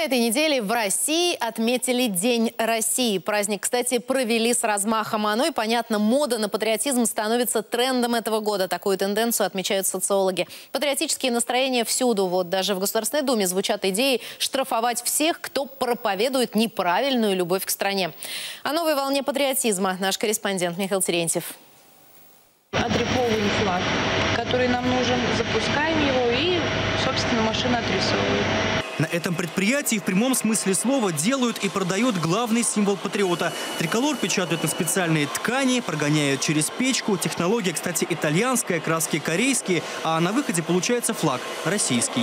этой неделе в России отметили День России. Праздник, кстати, провели с размахом. Оно и, понятно, мода на патриотизм становится трендом этого года. Такую тенденцию отмечают социологи. Патриотические настроения всюду. Вот даже в Государственной Думе звучат идеи штрафовать всех, кто проповедует неправильную любовь к стране. О новой волне патриотизма наш корреспондент Михаил Терентьев. Отрисовываем флаг, который нам нужен, запускаем его и, собственно, машина отрисовывает. На этом предприятии в прямом смысле слова делают и продают главный символ патриота. Триколор печатают на специальные ткани, прогоняют через печку. Технология, кстати, итальянская, краски корейские, а на выходе получается флаг российский.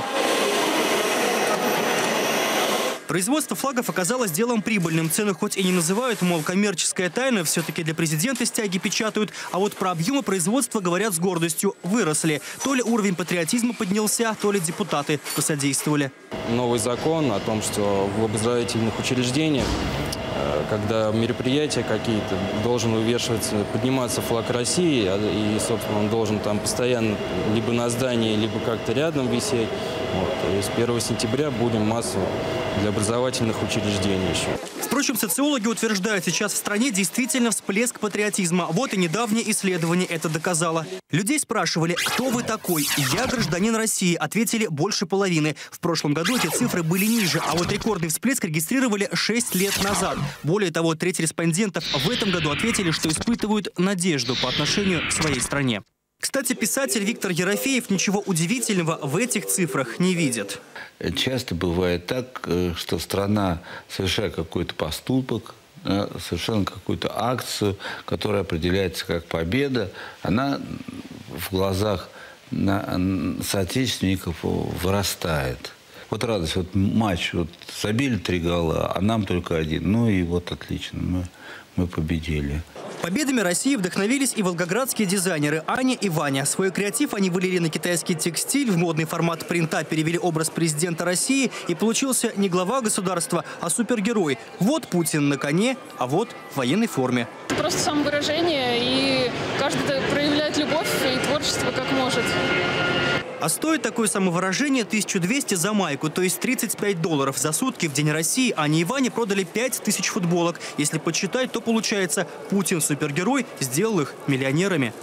Производство флагов оказалось делом прибыльным. Цены хоть и не называют, мол, коммерческая тайна, все-таки для президента стяги печатают. А вот про объемы производства говорят с гордостью. Выросли. То ли уровень патриотизма поднялся, то ли депутаты посодействовали. Новый закон о том, что в образовательных учреждениях, когда мероприятия какие-то, должен вывешиваться, подниматься флаг России, и, собственно, он должен там постоянно либо на здании, либо как-то рядом висеть. Вот. И с 1 сентября будем массово для образовательных учреждений еще. Впрочем, социологи утверждают, сейчас в стране действительно всплеск патриотизма. Вот и недавнее исследование это доказало. Людей спрашивали, кто вы такой? Я гражданин России, ответили больше половины. В прошлом году эти цифры были ниже, а вот рекордный всплеск регистрировали 6 лет назад. Более того, треть респондентов в этом году ответили, что испытывают надежду по отношению к своей стране. Кстати, писатель Виктор Ерофеев ничего удивительного в этих цифрах не видит. Часто бывает так, что страна, совершая какой-то поступок, совершенно какую-то акцию, которая определяется как победа, она в глазах соотечественников вырастает. Вот радость, вот матч, вот забили 3 гола, а нам только 1. Ну и вот отлично, мы победили. Победами России вдохновились и волгоградские дизайнеры Аня и Ваня. Свой креатив они вылили на китайский текстиль, в модный формат принта перевели образ президента России, и получился не глава государства, а супергерой. Вот Путин на коне, а вот в военной форме. Это просто самовыражение, и каждый проявляет любовь и творчество как может. А стоит такое самовыражение 1200 за майку, то есть $35. За сутки в День России Аня и Ваня продали 5000 футболок. Если подсчитать, то получается, Путин супергерой сделал их миллионерами.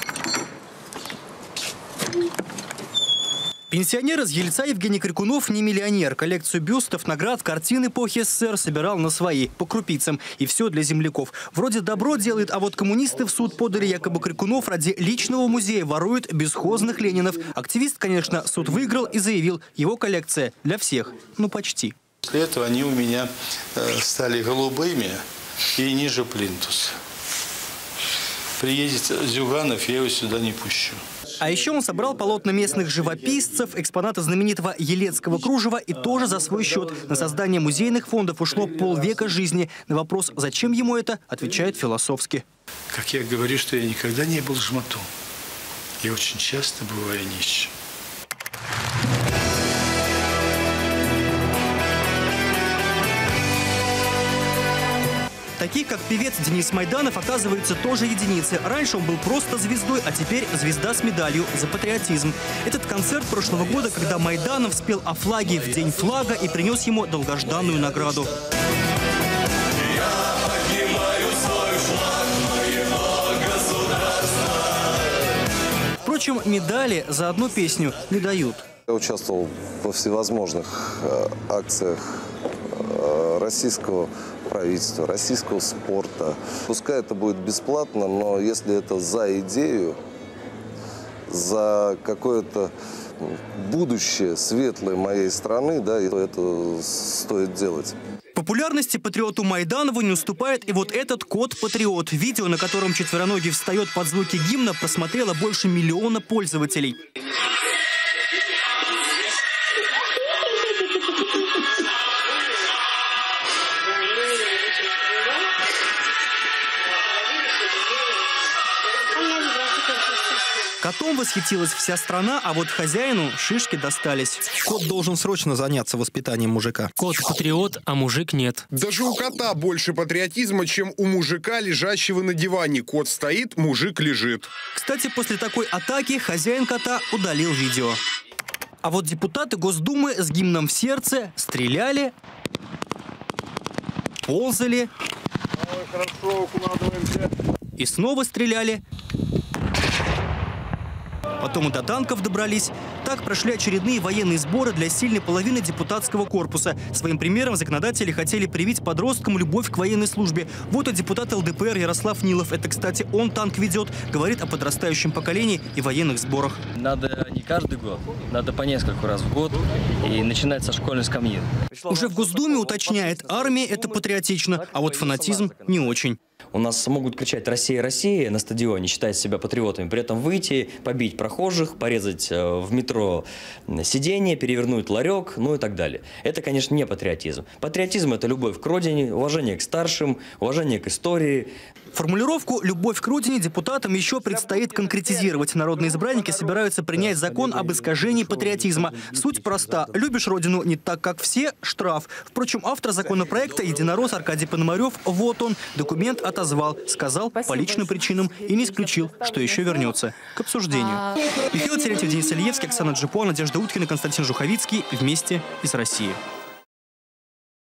Пенсионер из Ельца Евгений Крикунов не миллионер. Коллекцию бюстов, наград, картин эпохи СССР собирал на свои, по крупицам. И все для земляков. Вроде добро делает, а вот коммунисты в суд подали, якобы Крикунов ради личного музея ворует бесхозных Ленинов. Активист, конечно, суд выиграл и заявил, его коллекция для всех. Ну, почти. После этого они у меня стали голубыми и ниже плинтуса. Приедет Зюганов, я его сюда не пущу. А еще он собрал полотна местных живописцев, экспонаты знаменитого Елецкого кружева, и тоже за свой счет. На создание музейных фондов ушло полвека жизни. На вопрос, зачем ему это, отвечает философски. Как я говорю, что я никогда не был жмотом. Я очень часто бываю нищим. Таких, как певец Денис Майданов, оказывается, тоже единицы. Раньше он был просто звездой, а теперь звезда с медалью за патриотизм. Этот концерт прошлого года, когда Майданов спел о флаге в День флага и принес ему долгожданную награду. Впрочем, медали за одну песню не дают. Я участвовал во всевозможных акциях российского правительства, российского спорта. Пускай это будет бесплатно, но если это за идею, за какое-то будущее светлое моей страны, да, то это стоит делать. Популярности патриоту Майданову не уступает и вот этот кот-патриот. Видео, на котором четвероногий встает под звуки гимна, просмотрело больше 1 миллиона пользователей. Котом восхитилась вся страна, а вот хозяину шишки достались. Кот должен срочно заняться воспитанием мужика. Кот патриот, а мужик нет. Даже у кота больше патриотизма, чем у мужика, лежащего на диване. Кот стоит, мужик лежит. Кстати, после такой атаки хозяин кота удалил видео. А вот депутаты Госдумы с гимном в сердце стреляли, ползали и снова стреляли. Потом и до танков добрались. Так прошли очередные военные сборы для сильной половины депутатского корпуса. Своим примером законодатели хотели привить подросткам любовь к военной службе. Вот и депутат ЛДПР Ярослав Нилов. Это, кстати, он танк ведет. Говорит о подрастающем поколении и военных сборах. Надо не каждый год, надо по нескольку раз в год и начинать со школьной скамьи. Уже в Госдуме уточняет, армия – это патриотично, а вот фанатизм – не очень. У нас могут кричать «Россия, Россия» на стадионе, считать себя патриотами, при этом выйти, побить прохожих, порезать в метро сиденье, перевернуть ларек, ну и так далее. Это, конечно, не патриотизм. Патриотизм – это любовь к родине, уважение к старшим, уважение к истории. Формулировку «любовь к родине» депутатам еще предстоит конкретизировать. Народные избранники собираются принять закон об искажении патриотизма. Суть проста. Любишь родину не так, как все – штраф. Впрочем, автор законопроекта, единорос Аркадий Пономарев, вот он, документ отозвал, сказал по личным причинам и не исключил, что еще вернется к обсуждению. Михаил Терентьев, Денис Ильевский, Оксана Джипуа, Надежда Уткина, Константин Жуховицкий. Вместе из России.